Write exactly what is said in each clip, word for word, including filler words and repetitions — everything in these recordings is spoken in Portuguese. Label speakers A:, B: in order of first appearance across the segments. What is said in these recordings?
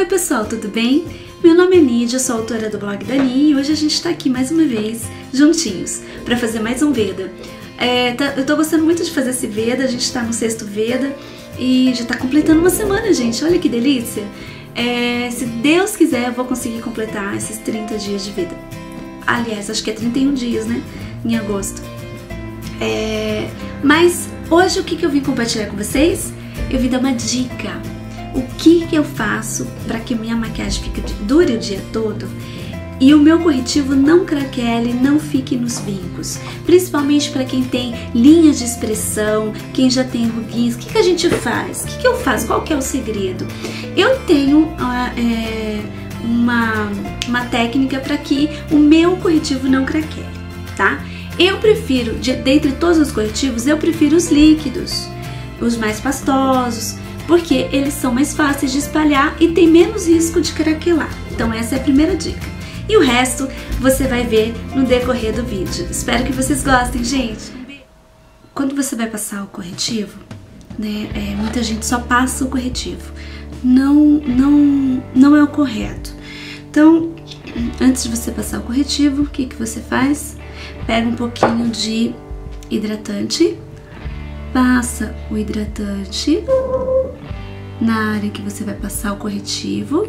A: Oi pessoal, tudo bem? Meu nome é Nídia, sou autora do blog da Ni e hoje a gente tá aqui mais uma vez, juntinhos, pra fazer mais um Veda. É, tá, eu tô gostando muito de fazer esse Veda, a gente tá no sexto Veda e já tá completando uma semana, gente, olha que delícia! É, se Deus quiser, eu vou conseguir completar esses trinta dias de Veda. Aliás, acho que é trinta e um dias, né? Em agosto. É, mas hoje o que, que eu vim compartilhar com vocês? Eu vim dar uma dica. O que, que eu faço para que minha maquiagem fique, dure o dia todo e o meu corretivo não craquele, não fique nos vincos. Principalmente para quem tem linhas de expressão, quem já tem ruguinhos. O que, que a gente faz? O que, que eu faço? Qual que é o segredo? Eu tenho uh, é, uma, uma técnica para que o meu corretivo não craquele, tá? Eu prefiro, de, dentre todos os corretivos, eu prefiro os líquidos, os mais pastosos, porque eles são mais fáceis de espalhar e tem menos risco de craquelar. Então essa é a primeira dica. E o resto você vai ver no decorrer do vídeo. Espero que vocês gostem, gente! Quando você vai passar o corretivo, né, é, muita gente só passa o corretivo. Não, não, não é o correto. Então, antes de você passar o corretivo, o que, que você faz? Pega um pouquinho de hidratante, passa o hidratante na área que você vai passar o corretivo,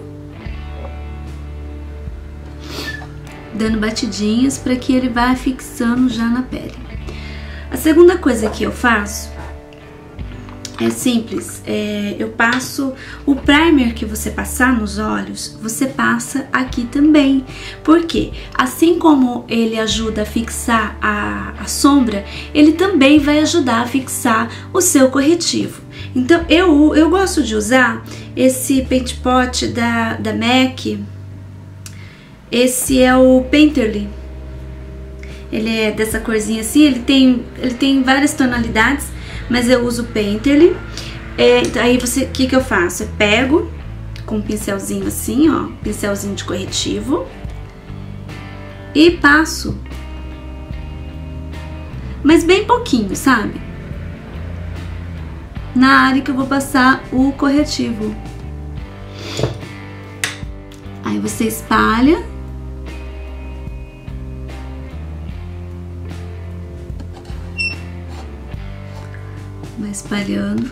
A: dando batidinhas para que ele vá fixando já na pele. A segunda coisa que eu faço é simples, é, eu passo o primer que você passar nos olhos, você passa aqui também, porque assim como ele ajuda a fixar a, a sombra, ele também vai ajudar a fixar o seu corretivo. Então eu, eu gosto de usar esse Paint Pot da, da MAC, esse é o Painterly, ele é dessa corzinha assim, ele tem, ele tem várias tonalidades, mas eu uso o Painterly. É, aí você, o que que eu faço? Eu pego com um pincelzinho assim, ó, pincelzinho de corretivo e passo, mas bem pouquinho, sabe? Na área que eu vou passar o corretivo. Aí você espalha. Vai espalhando.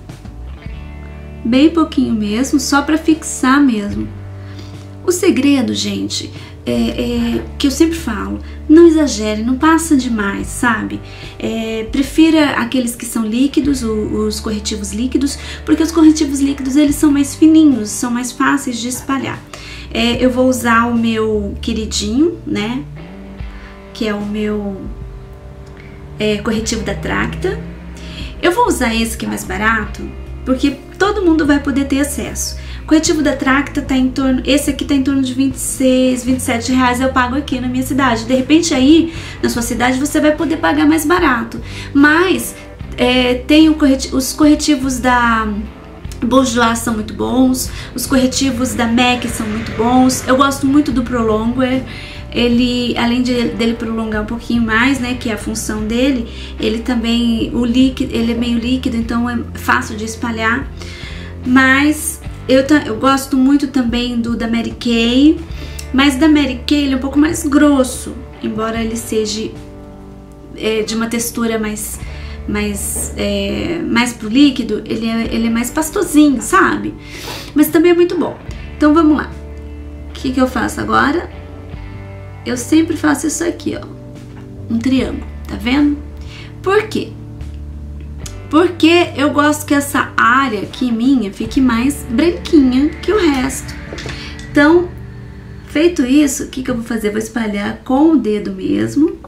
A: Bem pouquinho mesmo, só para fixar mesmo. O segredo, gente, é, é que eu sempre falo, não exagere, não passa demais, sabe? É, prefira aqueles que são líquidos, os corretivos líquidos, porque os corretivos líquidos eles são mais fininhos, são mais fáceis de espalhar. É, eu vou usar o meu queridinho, né? Que é o meu é, corretivo da Tracta. Eu vou usar esse que é mais barato, porque todo mundo vai poder ter acesso. O corretivo da Tracta tá em torno, esse aqui tá em torno de vinte e seis, vinte e sete reais, eu pago aqui na minha cidade. De repente aí, na sua cidade, você vai poder pagar mais barato. Mas é, tem o corretivo, os corretivos da Bourjois são muito bons, os corretivos da MAC são muito bons. Eu gosto muito do Prolonger. Ele, além de, dele prolongar um pouquinho mais, né, que é a função dele, ele também, o líquido, ele é meio líquido, então é fácil de espalhar. Mas eu, eu gosto muito também do da Mary Kay, mas da Mary Kay ele é um pouco mais grosso, embora ele seja é, de uma textura mais, mais, é, mais pro líquido, ele é, ele é mais pastosinho, sabe? Mas também é muito bom. Então vamos lá. O que que eu faço agora? Eu sempre faço isso aqui, ó, um triângulo, tá vendo? Por quê? Porque eu gosto que essa área aqui minha fique mais branquinha que o resto. Então, feito isso, o que que eu vou fazer? Vou espalhar com o dedo mesmo,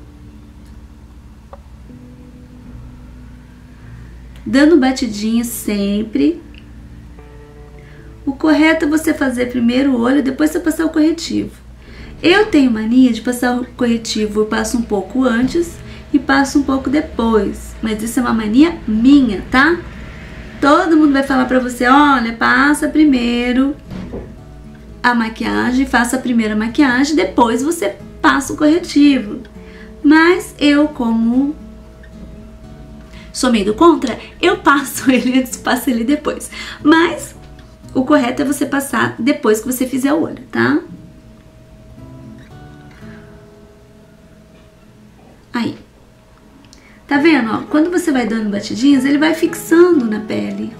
A: dando batidinha sempre. O correto é você fazer primeiro o olho, depois você passar o corretivo. Eu tenho mania de passar o corretivo, eu passo um pouco antes e passo um pouco depois, mas isso é uma mania minha, tá? Todo mundo vai falar pra você, olha, passa primeiro a maquiagem, faça a primeira maquiagem, depois você passa o corretivo. Mas eu, como sou meio do contra, eu passo ele antes, passo ele depois. Mas O correto é você passar depois que você fizer o olho, tá? Aí. Tá vendo, ó? Quando você vai dando batidinhas, ele vai fixando na pele.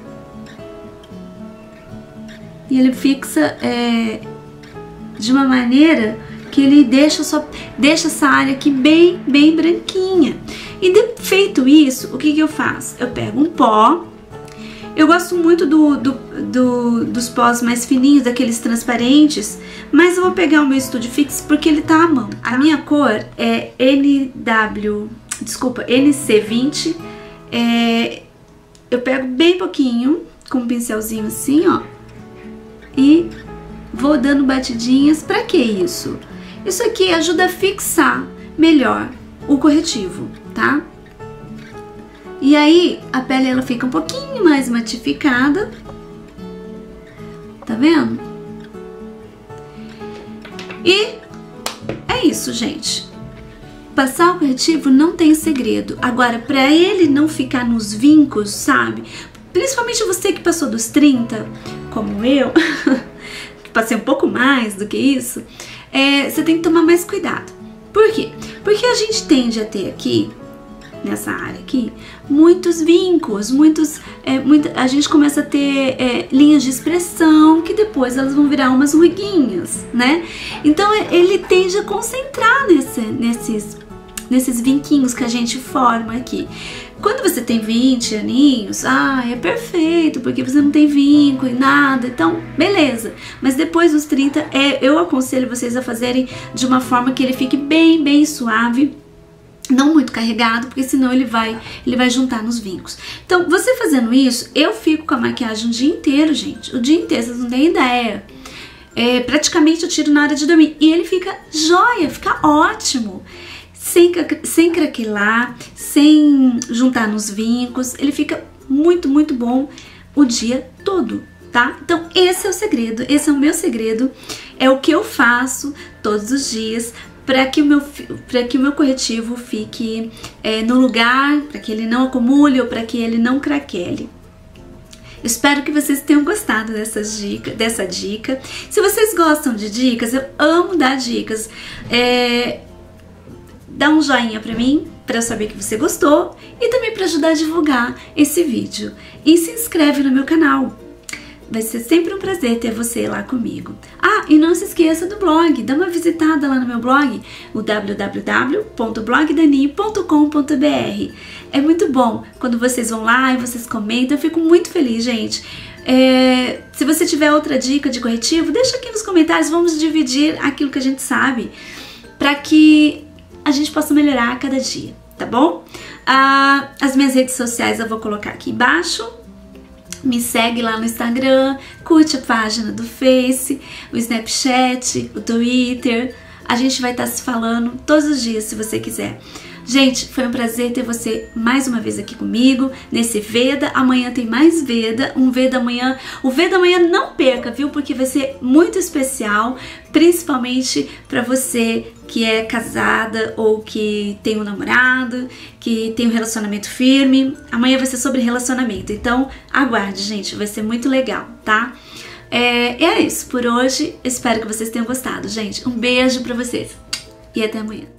A: E ele fixa é, de uma maneira que ele deixa, só, deixa essa área aqui bem, bem branquinha. E de, feito isso, o que que eu faço? Eu pego um pó. Eu gosto muito do, do, do, dos pós mais fininhos, daqueles transparentes, mas eu vou pegar o meu Studio Fix porque ele tá à mão. A minha cor é N W, desculpa, N C vinte. É, eu pego bem pouquinho, com um pincelzinho assim, ó, e vou dando batidinhas. Pra que isso? Isso aqui ajuda a fixar melhor o corretivo, tá? E aí, a pele ela fica um pouquinho mais matificada. Tá vendo? E é isso, gente. Passar o corretivo não tem segredo. Agora, pra ele não ficar nos vincos, sabe? Principalmente você que passou dos trinta, como eu, que passei um pouco mais do que isso, é, você tem que tomar mais cuidado. Por quê? Porque a gente tende a ter aqui, nessa área aqui, muitos vincos, muitos, é, muita, a gente começa a ter é, linhas de expressão que depois elas vão virar umas ruguinhas, né? Então ele tende a concentrar nesse, nesses, nesses vinquinhos que a gente forma aqui. Quando você tem vinte aninhos, ah, é perfeito, porque você não tem vinco e nada, então beleza. Mas depois dos trinta, é, eu aconselho vocês a fazerem de uma forma que ele fique bem, bem suave, não muito carregado, porque senão ele vai, ele vai juntar nos vincos. Então, você fazendo isso, eu fico com a maquiagem o dia inteiro, gente. O dia inteiro, vocês não têm ideia. É, praticamente eu tiro na hora de dormir. E ele fica jóia, fica ótimo. Sem, sem craquelar, sem juntar nos vincos. Ele fica muito, muito bom o dia todo, tá? Então, esse é o segredo, esse é o meu segredo. É o que eu faço todos os dias para que o meu para que o meu corretivo fique é, no lugar, para que ele não acumule ou para que ele não craquele. Espero que vocês tenham gostado dessas dicas, dessa dica. Se vocês gostam de dicas, eu amo dar dicas. É, dá um joinha pra mim, para eu saber que você gostou e também para ajudar a divulgar esse vídeo. E se inscreve no meu canal. Vai ser sempre um prazer ter você lá comigo. Ah, e não se esqueça do blog. Dá uma visitada lá no meu blog, o w w w ponto blog dani ponto com ponto b r. É muito bom quando vocês vão lá e vocês comentam. Eu fico muito feliz, gente. É, se você tiver outra dica de corretivo, deixa aqui nos comentários. Vamos dividir aquilo que a gente sabe para que a gente possa melhorar a cada dia, tá bom? Ah, as minhas redes sociais eu vou colocar aqui embaixo. Me segue lá no Instagram, curte a página do Face, o Snapchat, o Twitter. A gente vai estar se falando todos os dias, se você quiser. Gente, foi um prazer ter você mais uma vez aqui comigo, nesse Veda. Amanhã tem mais Veda, um Veda amanhã. O Veda amanhã não perca, viu? Porque vai ser muito especial, principalmente para você que é casada ou que tem um namorado, que tem um relacionamento firme. Amanhã vai ser sobre relacionamento, então aguarde, gente, vai ser muito legal, tá? É, é isso por hoje, espero que vocês tenham gostado, gente. Um beijo pra vocês e até amanhã.